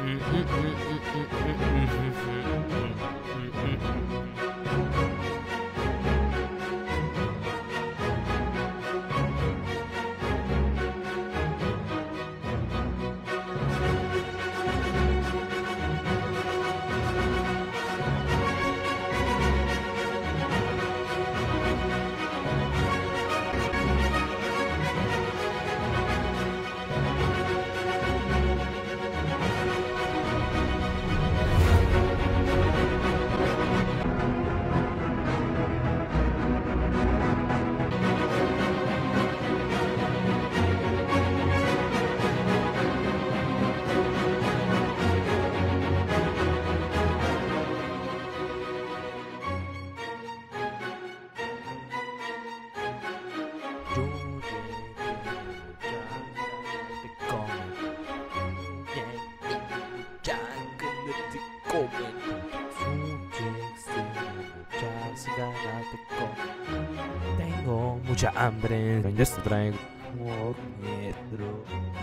Tengo mucha hambre. Ya se traigo por metro.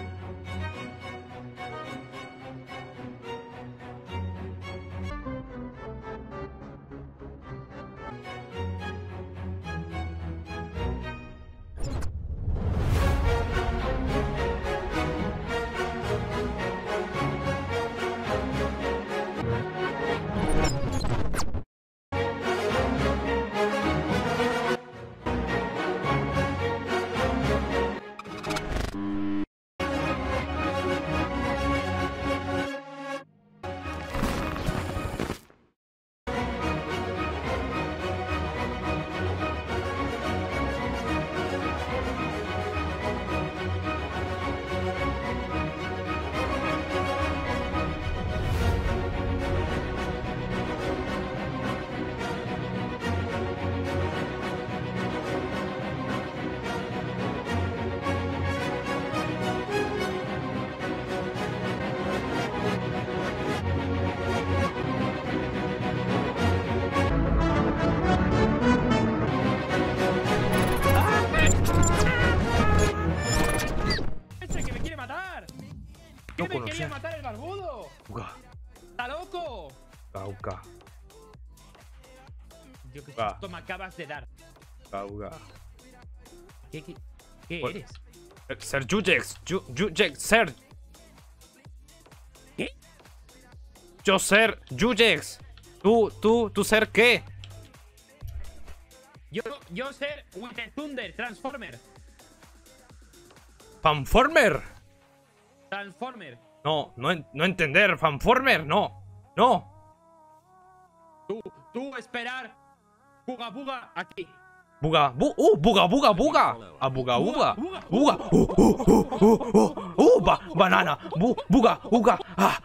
¿Qué me quería matar el barbudo? ¿Está loco? Yo qué susto me acabas de dar. ¿Qué eres? Ser Jujex. Jujex, ser. ¿Qué? Yo ser Jujex. ¿Tú ser qué? Yo ser With the Thunder, Transformer. ¿Fanformer? Transformer. No entender. ¿Fanformer? No. Tú esperar. Buga buga aquí. Buga. Buga. A buga. Banana. Buga.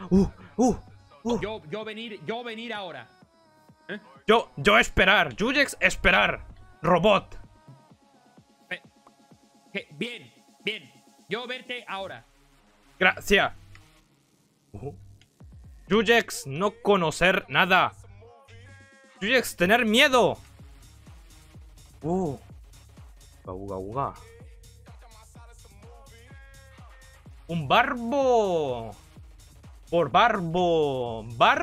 Yo venir ahora. ¿Eh? Yo esperar. Jujex esperar. Robot. Bien. Yo verte ahora. Gracias. Jujex no conocer nada. Jujex tener miedo. Uga. Un barbo. Por barbo.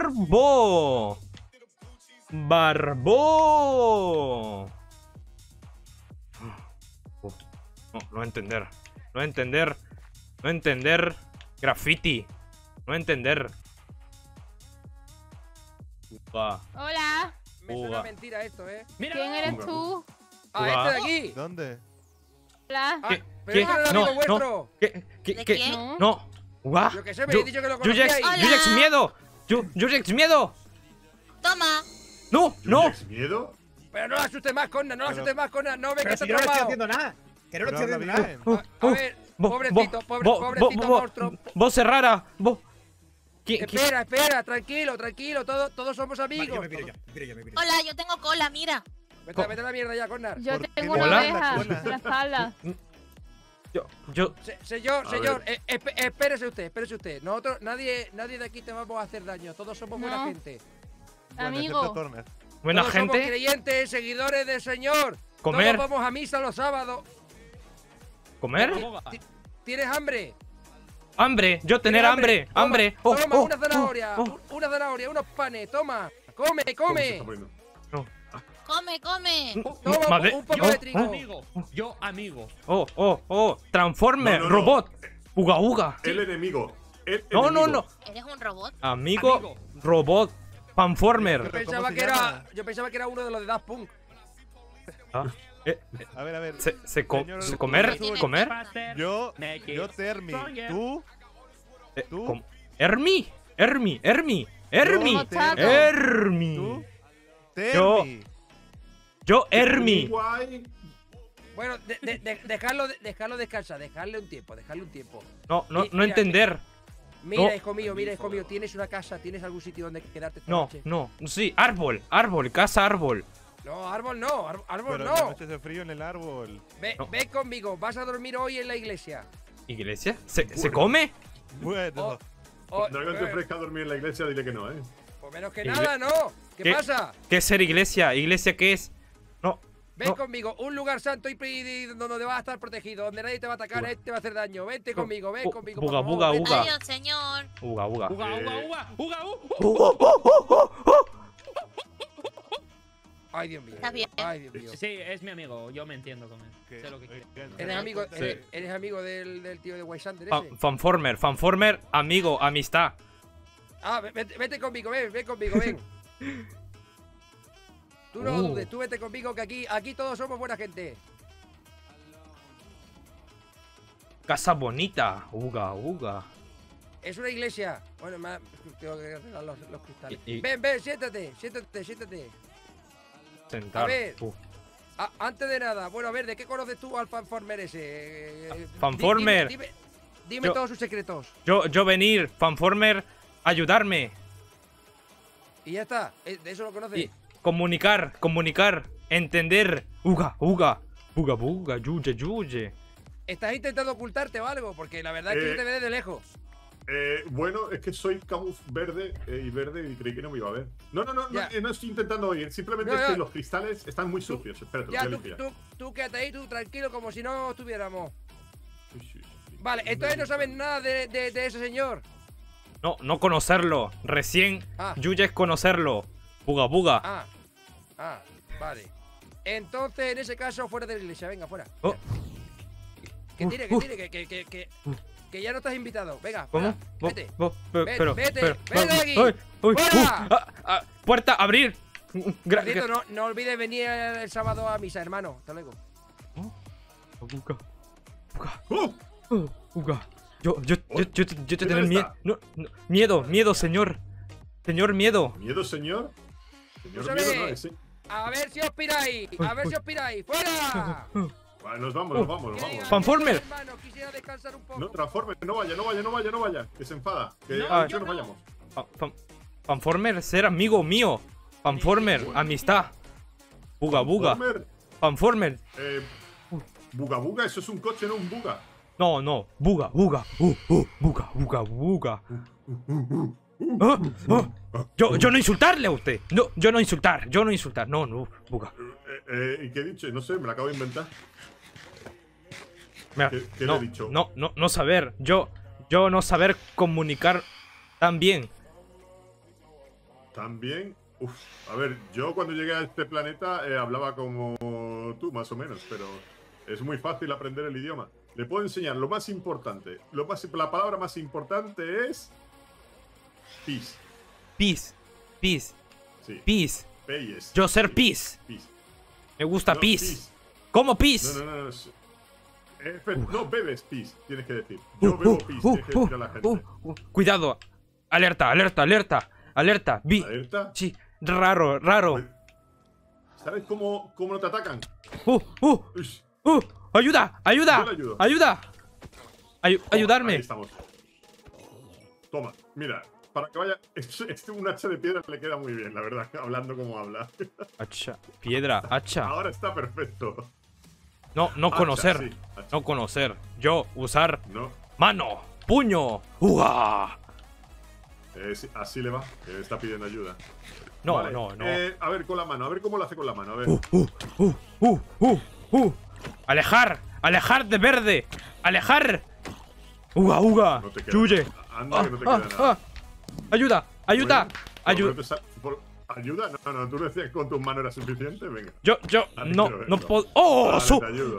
No entender. Graffiti. No entender. Hola. Me suena mentira esto, Mira. ¿Quién eres tú? Este de aquí. ¿Dónde? Hola. Pero este es el amigo vuestro. ¿Qué? No. No. Yo que sé, me habéis dicho que lo conocíais. Jujex miedo. Jujex miedo. Toma. No. ¿Tienes miedo? Pero no la asustes más, Conna, no ve que está si yo no le estoy traumado. haciendo nada. Que no le Pero estoy habla haciendo nada. bien. A ver, pobrecito monstruo. Vos rara. Espera, tranquilo, todos somos Vale, amigos. yo me piro. Hola, yo tengo cola, mira. Vete a la mierda ya, Connor. Yo ¿Por tengo qué una Hola? oveja Hola. en la espalda. Yo. Señor, espérese usted. Nosotros, nadie de aquí te vamos a hacer daño. Todos somos buena No. gente. Bueno, Amigo. excepto Turner. Buena Todos somos gente. creyentes, seguidores del Señor. Comer. Todos vamos a misa los sábados. Comer. ¿Tienes hambre? Hambre, yo tener ¿Tienes hambre, Toma, hambre. Toma, una zanahoria, una zanahoria, unos panes, toma. Come, ¿Cómo se come. está poniendo? Come, come. Toma Madre- un poco oh, de trigo. Yo, amigo. Transformer, No, no, no. robot. Uga, uga. El enemigo. El No, no, enemigo. no. ¿Eres un robot? Amigo, robot, Fanformer. Yo ¿Pero pensaba cómo se que llama? yo pensaba que era uno de los de Daft Punk. Ah, A ver. ¿Se Señor, comer? Tiene ¿Comer? piernas. Yo Make it Termi. stronger. Tú, ¿Tú? Hermi. Yo, Termi. Hermi. Tú, Termi. Yo, Hermi. Guay. Bueno, dejarlo descansar, dejarle un tiempo. No Mira, entender. Mira, No. hijo mío, tienes una casa, tienes algún sitio donde quedarte esta No, noche. no. Sí, árbol, casa árbol. No, árbol no, árbol Pero no. la noche hace frío en el árbol. No. Ven conmigo, vas a dormir hoy en la iglesia. ¿Iglesia? ¿Se come? Bueno. Dragón te ofrezca dormir en la iglesia, dile que no, ¿eh? Pues menos que Igle- nada, ¿no? ¿Qué pasa? ¿Qué es ser iglesia? ¿Iglesia qué es? No. Ven No. conmigo, un lugar santo y donde vas a estar protegido, donde nadie te va a atacar, Uga. nadie te va a hacer daño. Vente conmigo, ven Bu- conmigo. buga, por favor, buga, ven. buga. Adiós, señor. Uga, uga. Uga, uga, uga, Ay, Dios mío. Está bien. Ay, Dios mío. Sí, es mi amigo. Yo me entiendo con él. ¿Qué? Sé lo que quiere. ¿Eres amigo, Sí. eres amigo del tío de Waysander Fa- ese? Fanformer, amigo, amistad. Ah, vete conmigo, ven conmigo, ven. Tú no dudes, tú vete conmigo que aquí todos somos buena gente. Casa bonita. Uga, uga. Es una iglesia. Bueno, tengo que arreglar los cristales. Y- Ven, siéntate. Sentar. A ver. Uh. Antes de nada, bueno, a ver, ¿de qué conoces tú al Fanformer ese? Fanformer. Dime Yo- todos sus secretos. Yo venir, Fanformer, ayudarme. Y ya está, de eso lo conoces. Y comunicar, entender. Uga, uga. Buga, buga, yuye, yuye. ¿Estás intentando ocultarte o algo? Porque la verdad es que yo te veo desde lejos. Bueno, es que soy camuf verde y creí que no me iba a ver. No Ya. estoy intentando oír. Simplemente No, es que ya. los cristales están muy sucios. Espérate, Ya, los voy a limpiar. tú quédate ahí, tú tranquilo, como si no estuviéramos. Sí. Vale, entonces no saben nada de ese señor. No conocerlo. Recién, Ah. yuye es conocerlo. Buga, buga. Vale. Entonces, en ese caso, fuera de la iglesia, venga, fuera. Oh. Que tire, que ya no estás invitado. Venga, ¿Cómo? fuera, vete. Pero, vete de aquí. ¡Ay! ¡Uy! ¡Fuera! ¡Puerta, abrir! Por cierto, no olvides venir el sábado a misa, hermano. Hasta luego. Uga, ¡Oh! uga. Yo te ¿Qué tener tal miedo. está? Miedo, señor. Señor, miedo. ¿Miedo, señor? Señor Escúchame. miedo, no, ese. A ver si os piráis. ¡Fuera! Vale, nos vamos. Que diga, Fanformer. hermano, quisiera descansar un poco. No, transforme, no vaya. Que se enfada. Que No, ha yo dicho no no. vayamos. Fanformer, ser amigo mío. Fanformer, amistad. Buga, buga. Transformer, Fanformer. Buga, eso es un coche, no un buga. No. Buga. Buga. Yo no insultarle a usted. No, yo no insultar. No, buga. ¿Y qué he dicho? No sé, me lo acabo de inventar. Mira, ¿Qué le he dicho? No saber. Yo no saber comunicar tan bien. También, a ver, yo cuando llegué a este planeta hablaba como tú, más o menos, pero es muy fácil aprender el idioma. Le puedo enseñar lo más importante. La palabra más importante es peace. Peace. Sí, Peace. peyes. Yo ser peace. Peace. Me gusta No, peace. ¿Cómo peace? No. No bebes peace, tienes que decir. Yo bebo peace, tienes que decir a la gente. Cuidado. Alerta. ¿Alerta? Sí, raro. ¿Sabes cómo no te atacan? Ush. Ayuda. Yo le ayudo. Ayudarme. Ahí estamos. Toma, mira, para que vaya. Un hacha de piedra le queda muy bien, la verdad, hablando como habla. Hacha. Piedra. Hacha. Ahora está perfecto. No Hacha, conocer. sí, hacha. No conocer. Yo usar No, mano. Puño. ¡Uah! sí, así le va, que está pidiendo ayuda. No, Vale, no. a ver con la mano, a ver cómo lo hace con la mano, a ver. Alejar de verde. Alejar. Uga, uga. No te queda Yuye. nada. Anda que no te queda nada. Ayuda, ayuda. Bueno, Ayuda. pero ¿Ayuda? No, tú decías que con tus manos era suficiente. Venga. Yo, Vale, no pero- puedo. ¡Oh! Vale, ¡Su! te ayudo,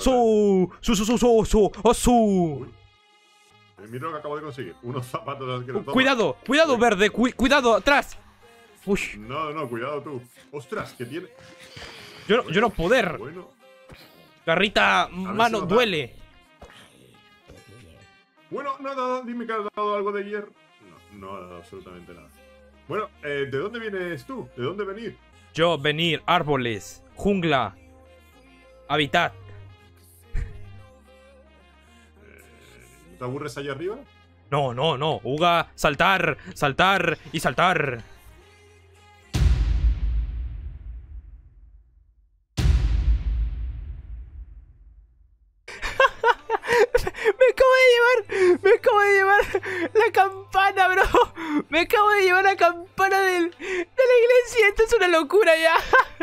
¡Su! Uy. Mira lo que acabo de conseguir. Unos zapatos asquerosos. Toma. Cuidado, cuidado, verde. Cuidado, atrás. Uy, No, cuidado tú. Ostras, que tiene. yo no poder. Bueno. Garrita, si mano, nos da. duele. Bueno, nada, dime que has dado algo de hierro. No ha dado absolutamente nada. Bueno, ¿de dónde vienes tú? ¿De dónde venir? Yo, venir, árboles, jungla, hábitat. ¿No te aburres allá arriba? No. Uga, saltar y saltar. Me acabo de llevar la campana, bro. Me acabo de llevar la campana de la iglesia. Esto es una locura ya.